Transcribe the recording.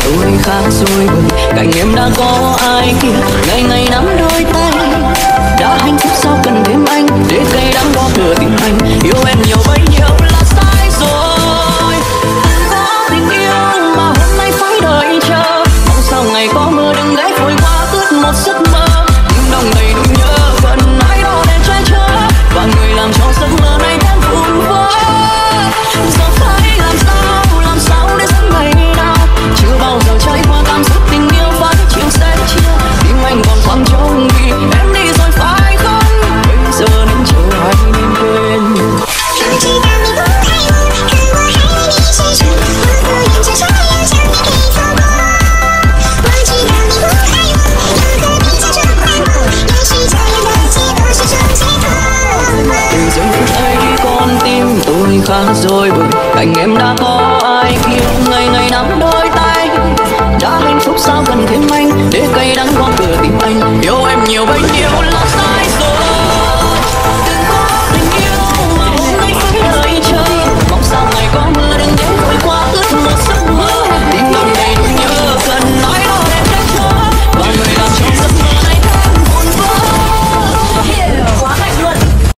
tôi khác rồi bởi cạnh em đã có ai kia. Ngày ngày nắm đôi tay đã hạnh phúc sao cần thêm anh để cây đắng gõ cửa tìm anh. Yêu em nhiều bấy nhiêu là sai rồi. Có tình yêu mà hôm nay phải đợi chờ, mong sao ngày có mưa đừng ghé vội qua ướt một giấc mơ. Nhưng đông đầy nỗi nhớ vẫn ai đó để che chở và người làm cho giấc mơ này thêm vụn vỡ. Giờ phải làm sao để giấc ngày nào chưa bao giờ trải qua cảm giác tình yêu phải chiều sẽ chia. Tim anh còn khoảng trống vì em đi rồi phải không? Bây giờ nên chờ hay nên quên. Từ giây phút ấy con tim tôi khác rồi bởi cạnh em đã có ai kia. Ngày ngày nắm đôi tay đã hạnh phúc sao cần thêm anh